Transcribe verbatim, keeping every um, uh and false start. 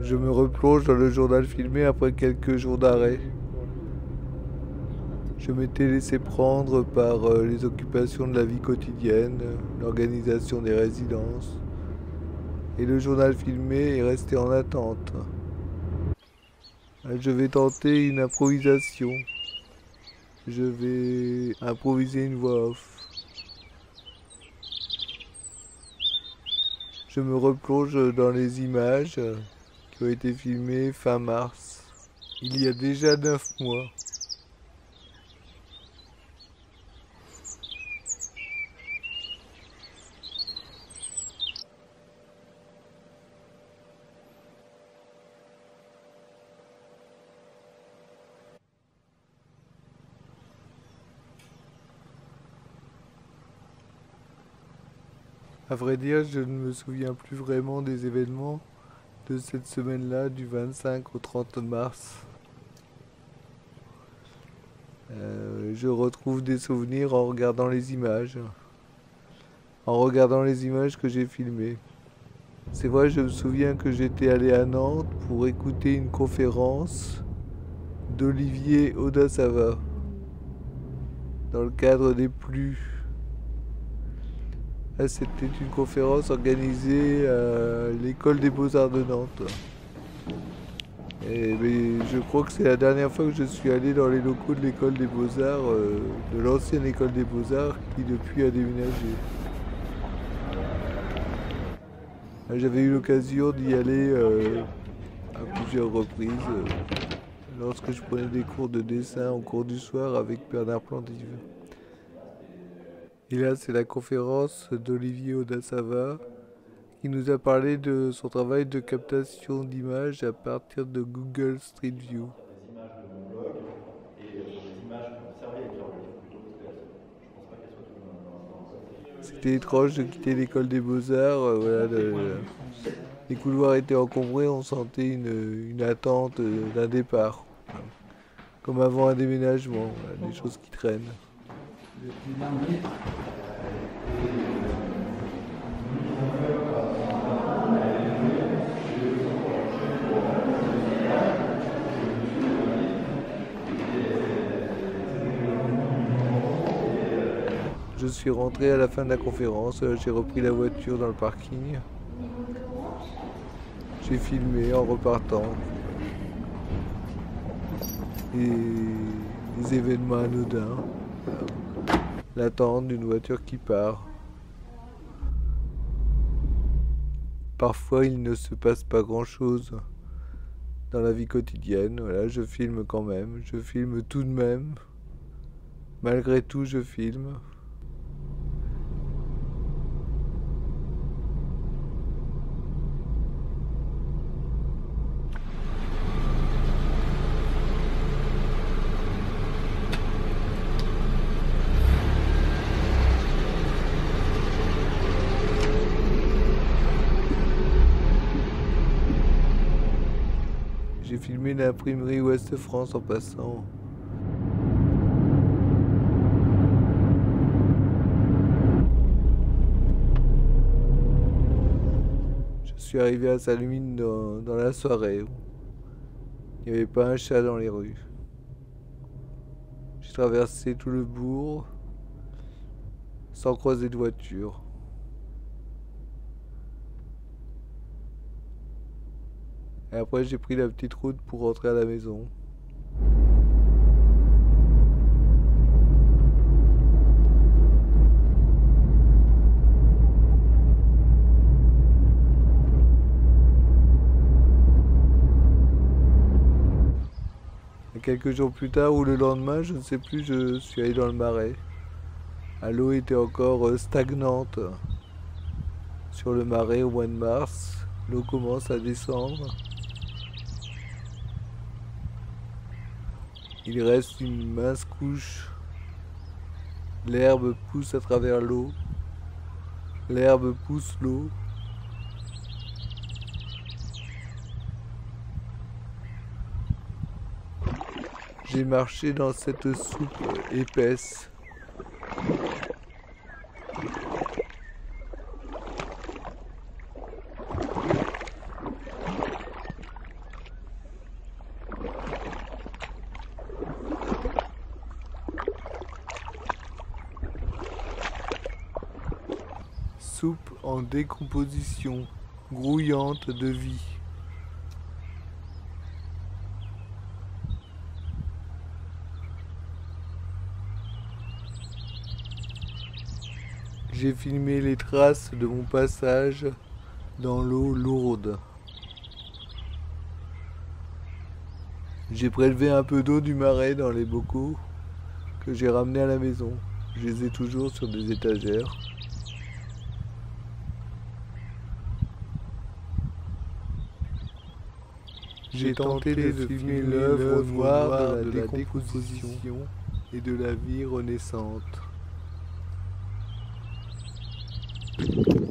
Je me replonge dans le journal filmé après quelques jours d'arrêt. Je m'étais laissé prendre par euh, les occupations de la vie quotidienne, l'organisation des résidences, et le journal filmé est resté en attente. Je vais tenter une improvisation. Je vais improviser une voix off. Je me replonge dans les images qui ont été filmées fin mars, il y a déjà neuf mois. À vrai dire, je ne me souviens plus vraiment des événements de cette semaine-là, du vingt-cinq au trente mars. Euh, je retrouve des souvenirs en regardant les images, en regardant les images que j'ai filmées. C'est vrai, je me souviens que j'étais allé à Nantes pour écouter une conférence d'Olivier Audasava dans le cadre des Plus. Ah, c'était une conférence organisée à l'école des Beaux-Arts de Nantes. Et, mais je crois que c'est la dernière fois que je suis allé dans les locaux de l'école des Beaux-Arts, euh, de l'ancienne école des Beaux-Arts, qui depuis a déménagé. J'avais eu l'occasion d'y aller euh, à plusieurs reprises, euh, lorsque je prenais des cours de dessin au cours du soir avec Bernard Plantive. Et là, c'est la conférence d'Olivier Audasava qui nous a parlé de son travail de captation d'images à partir de Google Street View. Des images de mon blog et euh, des images qui ont servi à écrire le livre plutôt parce que je pense pas qu'elles soient toutes dans, dans, dans le code. C'était étrange de quitter l'école des Beaux-Arts. Euh, voilà, le- les couloirs étaient encombrés, on sentait une, une attente euh, d'un départ. Comme avant un déménagement, voilà, des choses qui traînent. Je suis rentré à la fin de la conférence, euh, j'ai repris la voiture dans le parking. J'ai filmé en repartant. Et des événements anodins. L'attente d'une voiture qui part. Parfois, il ne se passe pas grand-chose dans la vie quotidienne. Voilà, je filme quand même. Je filme tout de même. Malgré tout, je filme. J'ai filmé l'imprimerie Ouest France en passant. Je suis arrivé à Salumine dans, dans la soirée. Il n'y avait pas un chat dans les rues. J'ai traversé tout le bourg sans croiser de voiture. Et après, j'ai pris la petite route pour rentrer à la maison. Et quelques jours plus tard ou le lendemain, je ne sais plus, je suis allé dans le Marais. L'eau était encore euh, stagnante sur le Marais au mois de mars. L'eau commence à descendre. Il reste une mince couche. L'herbe pousse à travers l'eau. L'herbe pousse l'eau. J'ai marché dans cette soupe épaisse. soupe en décomposition, grouillante de vie. J'ai filmé les traces de mon passage dans l'eau lourde. J'ai prélevé un peu d'eau du marais dans les bocaux que j'ai ramenés à la maison. Je les ai toujours sur des étagères. J'ai tenté de filmer l'œuvre noire de la décomposition et de la vie renaissante.